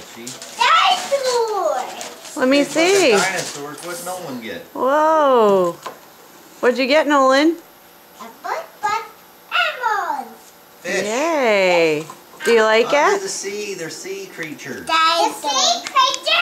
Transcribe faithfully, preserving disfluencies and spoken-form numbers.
she? Dinosaurs! Let me see. Dinosaurs, what Nolan get? Whoa. What'd you get, Nolan? A book, but emeralds. Fish. Yay. Do you like Under it? the sea, they're sea creatures. Dinosaurs. The sea creatures?